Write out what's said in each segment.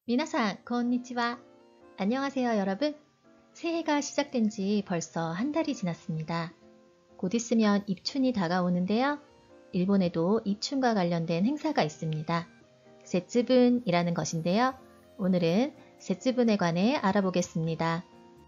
미나상, konnichiwa. 안녕하세요, 여러분. 새해가 시작된 지 벌써 한 달이 지났습니다. 곧 있으면 입춘이 다가오는데요. 일본에도 입춘과 관련된 행사가 있습니다. 세츠분이라는 것인데요. 오늘은 세츠분에 관해 알아보겠습니다.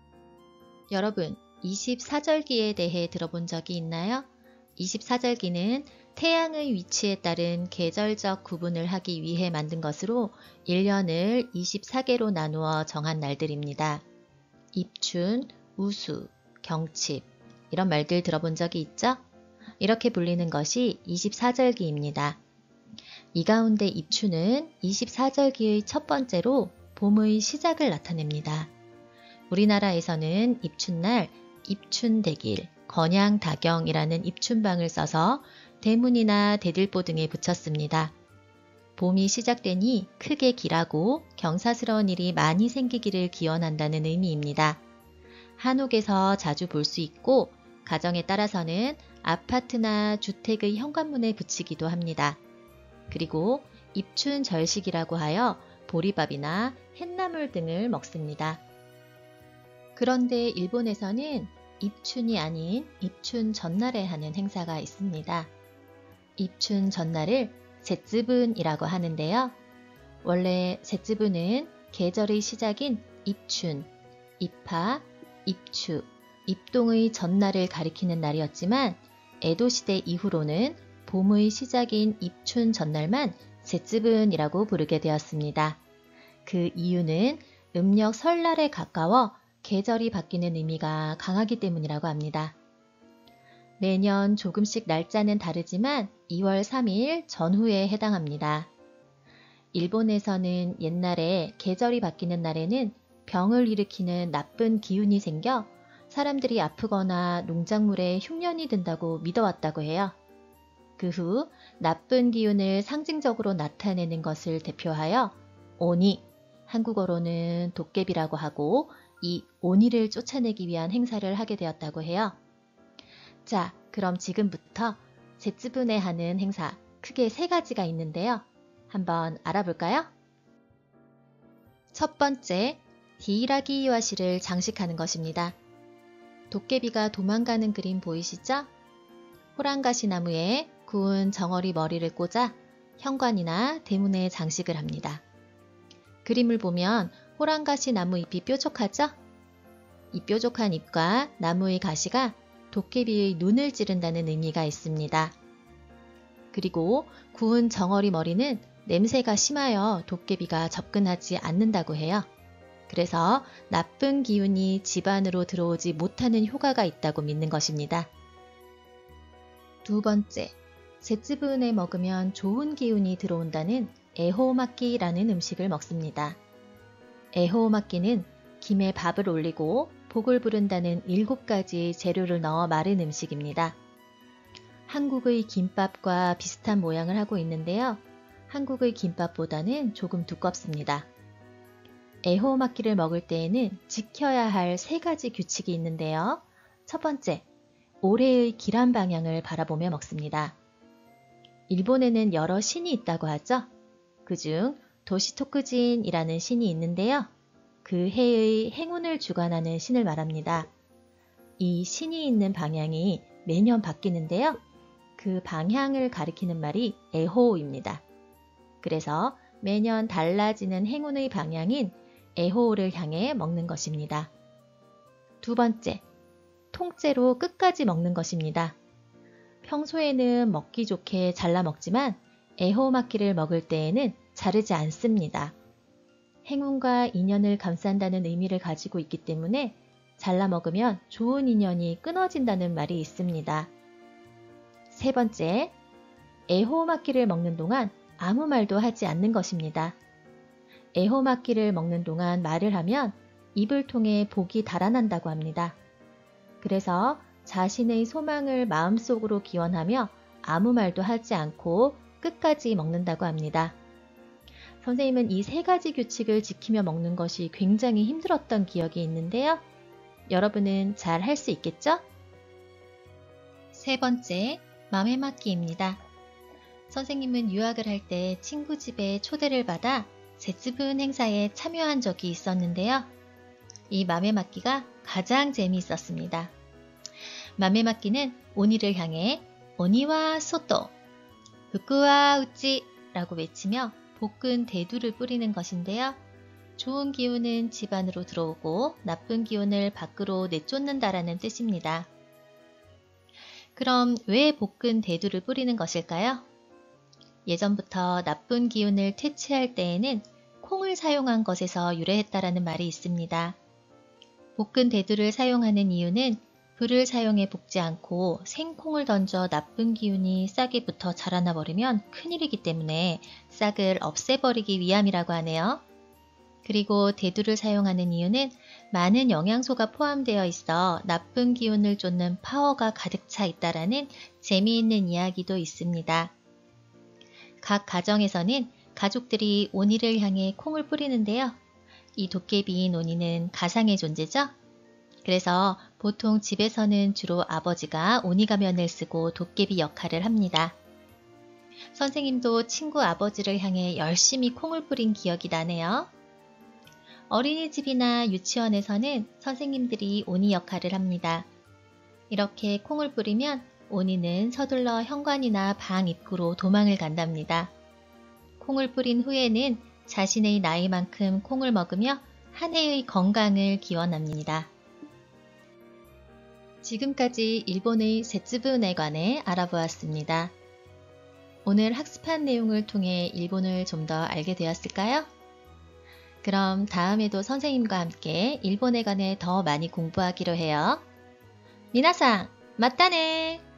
여러분, 24절기에 대해 들어본 적이 있나요? 24절기는 태양의 위치에 따른 계절적 구분을 하기 위해 만든 것으로 1년을 24개로 나누어 정한 날들입니다. 입춘, 우수, 경칩 이런 말들 들어본 적이 있죠? 이렇게 불리는 것이 24절기입니다. 이 가운데 입춘은 24절기의 첫 번째로 봄의 시작을 나타냅니다. 우리나라에서는 입춘날 입춘대길, 건양다경이라는 입춘방을 써서 대문이나 대들보 등에 붙였습니다. 봄이 시작되니 크게 길하고 경사스러운 일이 많이 생기기를 기원한다는 의미입니다. 한옥에서 자주 볼 수 있고 가정에 따라서는 아파트나 주택의 현관문에 붙이기도 합니다. 그리고 입춘절식이라고 하여 보리밥이나 햇나물 등을 먹습니다. 그런데 일본에서는 입춘이 아닌 입춘 전날에 하는 행사가 있습니다. 입춘 전날을 세츠분이라고 하는데요. 원래 세츠분은 계절의 시작인 입춘, 입하, 입추, 입동의 전날을 가리키는 날이었지만 에도시대 이후로는 봄의 시작인 입춘 전날만 세츠분이라고 부르게 되었습니다. 그 이유는 음력 설날에 가까워 계절이 바뀌는 의미가 강하기 때문이라고 합니다. 매년 조금씩 날짜는 다르지만 2월 3일 전후에 해당합니다. 일본에서는 옛날에 계절이 바뀌는 날에는 병을 일으키는 나쁜 기운이 생겨 사람들이 아프거나 농작물에 흉년이 든다고 믿어왔다고 해요. 그 후 나쁜 기운을 상징적으로 나타내는 것을 대표하여 오니, 한국어로는 도깨비라고 하고 이 오니를 쫓아내기 위한 행사를 하게 되었다고 해요. 자, 그럼 지금부터 세츠분에 하는 행사 크게 3가지가 있는데요. 한번 알아볼까요? 첫 번째, 히이라기 이와시를 장식하는 것입니다. 도깨비가 도망가는 그림 보이시죠? 호랑가시 나무에 구운 정어리 머리를 꽂아 현관이나 대문에 장식을 합니다. 그림을 보면 호랑가시 나무 잎이 뾰족하죠? 이 뾰족한 잎과 나무의 가시가 도깨비의 눈을 찌른다는 의미가 있습니다. 그리고 구운 정어리 머리는 냄새가 심하여 도깨비가 접근하지 않는다고 해요. 그래서 나쁜 기운이 집 안으로 들어오지 못하는 효과가 있다고 믿는 것입니다. 두 번째, 세츠분에 먹으면 좋은 기운이 들어온다는 에호마끼라는 음식을 먹습니다. 에호마끼는 김에 밥을 올리고 복을 부른다는 7가지 재료를 넣어 마른 음식입니다. 한국의 김밥과 비슷한 모양을 하고 있는데요. 한국의 김밥보다는 조금 두껍습니다. 에호마끼를 먹을 때에는 지켜야 할 3가지 규칙이 있는데요. 첫 번째, 올해의 기란 방향을 바라보며 먹습니다. 일본에는 여러 신이 있다고 하죠. 그중 도시토쿠진이라는 신이 있는데요. 그 해의 행운을 주관하는 신을 말합니다. 이 신이 있는 방향이 매년 바뀌는데요. 그 방향을 가리키는 말이 에호입니다. 그래서 매년 달라지는 행운의 방향인 에호를 향해 먹는 것입니다. 두 번째, 통째로 끝까지 먹는 것입니다. 평소에는 먹기 좋게 잘라 먹지만 에호마끼를 먹을 때에는 자르지 않습니다. 행운과 인연을 감싼다는 의미를 가지고 있기 때문에 잘라 먹으면 좋은 인연이 끊어진다는 말이 있습니다. 세 번째, 에호마끼를 먹는 동안 아무 말도 하지 않는 것입니다. 에호마끼를 먹는 동안 말을 하면 입을 통해 복이 달아난다고 합니다. 그래서 자신의 소망을 마음속으로 기원하며 아무 말도 하지 않고 끝까지 먹는다고 합니다. 선생님은 이 3가지 규칙을 지키며 먹는 것이 굉장히 힘들었던 기억이 있는데요. 여러분은 잘 할 수 있겠죠? 세 번째, 맘에맞기입니다. 선생님은 유학을 할 때 친구 집에 초대를 받아 제츠분 행사에 참여한 적이 있었는데요. 이 맘에맞기가 가장 재미있었습니다. 맘에맞기는 오니를 향해 오니와 소토, 후쿠와 우찌 라고 외치며 볶은 대두를 뿌리는 것인데요. 좋은 기운은 집 안으로 들어오고 나쁜 기운을 밖으로 내쫓는다라는 뜻입니다. 그럼 왜 볶은 대두를 뿌리는 것일까요? 예전부터 나쁜 기운을 퇴치할 때에는 콩을 사용한 것에서 유래했다라는 말이 있습니다. 볶은 대두를 사용하는 이유는 불을 사용해 볶지 않고 생콩을 던져 나쁜 기운이 싹에 붙어 자라나 버리면 큰일이기 때문에 싹을 없애버리기 위함이라고 하네요. 그리고 대두를 사용하는 이유는 많은 영양소가 포함되어 있어 나쁜 기운을 쫓는 파워가 가득 차 있다라는 재미있는 이야기도 있습니다. 각 가정에서는 가족들이 오니를 향해 콩을 뿌리는데요. 이 도깨비인 오니는 가상의 존재죠. 그래서 보통 집에서는 주로 아버지가 오니 가면을 쓰고 도깨비 역할을 합니다. 선생님도 친구 아버지를 향해 열심히 콩을 뿌린 기억이 나네요. 어린이집이나 유치원에서는 선생님들이 오니 역할을 합니다. 이렇게 콩을 뿌리면 오니는 서둘러 현관이나 방 입구로 도망을 간답니다. 콩을 뿌린 후에는 자신의 나이만큼 콩을 먹으며 한 해의 건강을 기원합니다. 지금까지 일본의 제츠분에 관해 알아보았습니다. 오늘 학습한 내용을 통해 일본을 좀 더 알게 되었을까요? 그럼 다음에도 선생님과 함께 일본에 관해 더 많이 공부하기로 해요. 미나상, 맞다네!